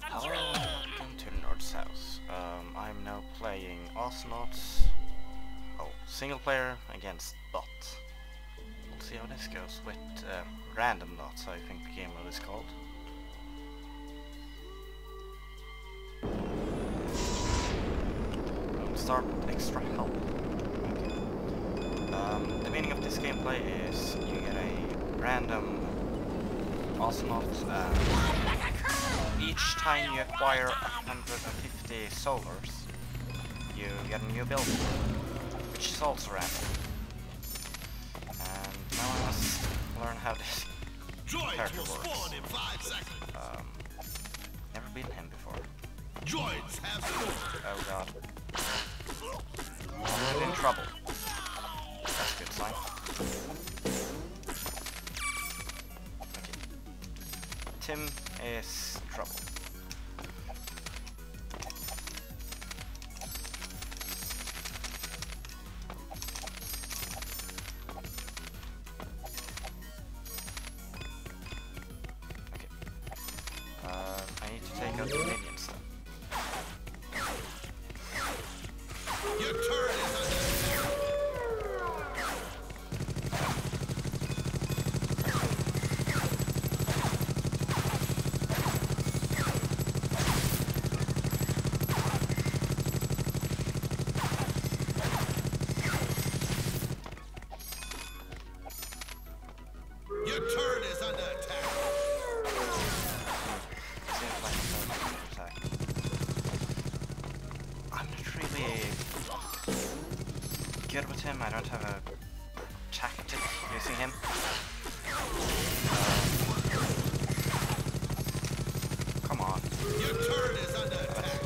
Hello, welcome to the Nerd's house. I'm now playing Awsomenauts. Oh, single player against bot. We'll see how this goes with Ramdomnauts, I think the game mode is called. Start extra help. Okay. The meaning of this gameplay is you get a random Awsomenauts. Each time you acquire 150 solars, you get a new ability, which is also random. And now I must learn how this character works. Never beaten him before. Oh god. I'm in trouble. That's a good sign. Okay. Tim is trouble. Okay. I need to take out the minions then. Your turret is under attack. Your turret is under attack. Seems like it's under attack. I'm not really good with him. I don't have a tactic using him. Come on. Your turret is under attack.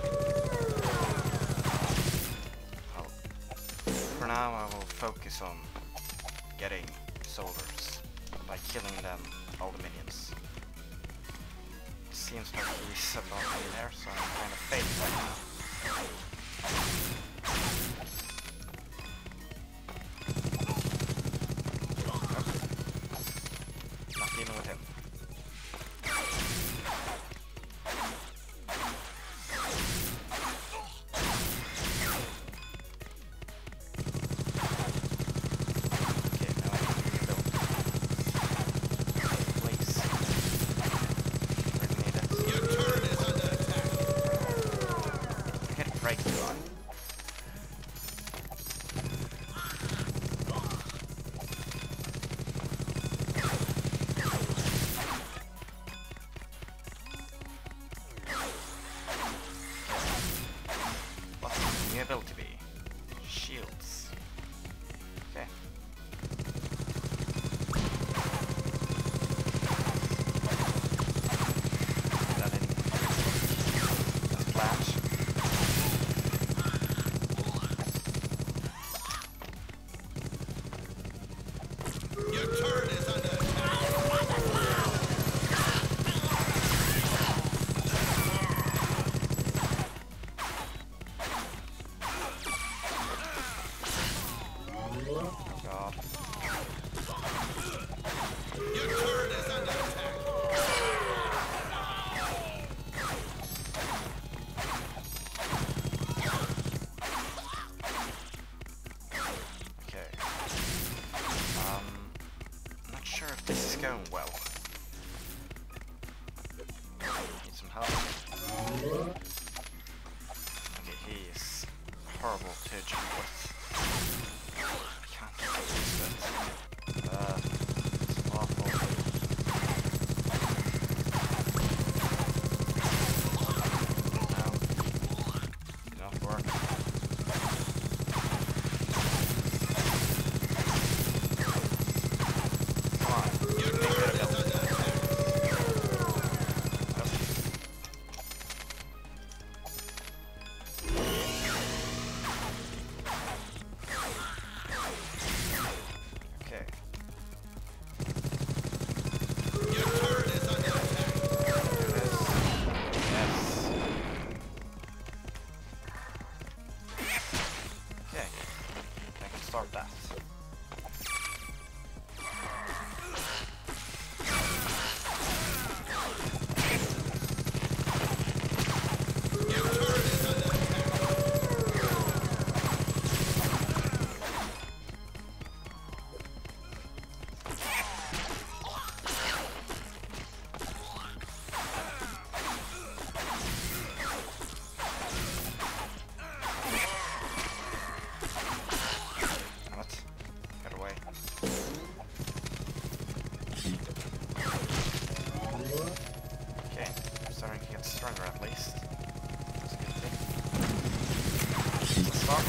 Oh. For now, I will focus on getting soldiers by killing them, all the minions. It seems like he's above me there, so I'm kind of fading right now. Not dealing with him. Okay, now I need to rebuild. Please. Really need it. Your turret is under attack. Get a breakthrough on. What's the new ability be? Shields. Okay. That in a splash. Your turret is under attack. Oh god. Your turret is under attack. Okay. Not sure if this is going well. Need some help. Okay, he is horrible to jump with. I can't get used to it. It's awful. No. Did not work. Come on. Your Make turret it is a under attack. surrender at least. That's a good thing. It's a start.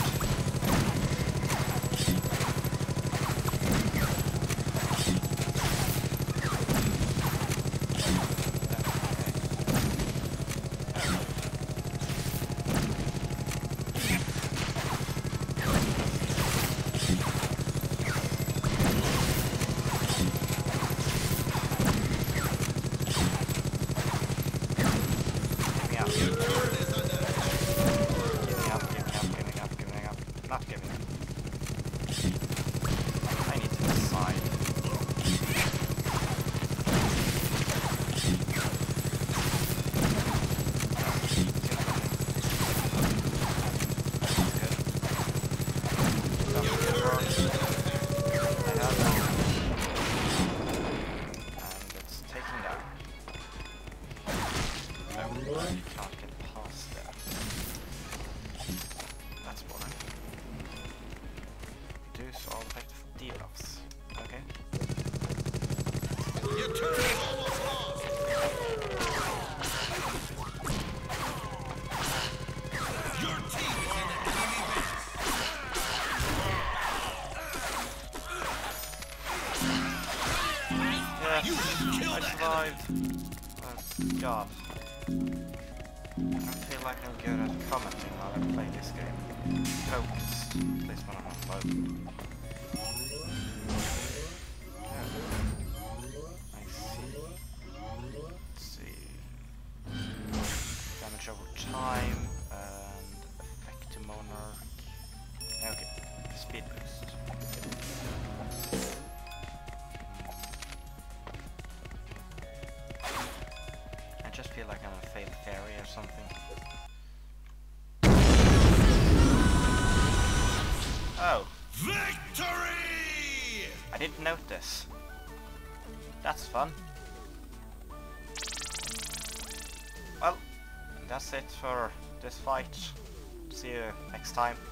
Not giving up. I need to decide. And it's taking down. No, I can't get past that. That's boring. Reduce all effective debuffs. Okay. Your turn is almost lost. Your team is in the enemy base. Yeah, You have killed I survived. Oh god. I don't feel like I'm good at commenting while I play this game. Focused, at least when I'm on low. I see. Let's see. Damage over time and effect to monarch. Okay, speed boost. I just feel like I'm a failed fairy or something. Oh, Victory! I didn't notice. That's fun. Well, that's it for this fight. See you next time.